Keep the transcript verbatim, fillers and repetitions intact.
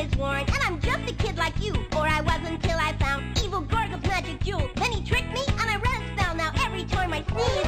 is worn, and I'm just a kid like you. Or I was until I found evil Gorgo's magic jewel. Then he tricked me, and I ran spell. Now every time I sneeze,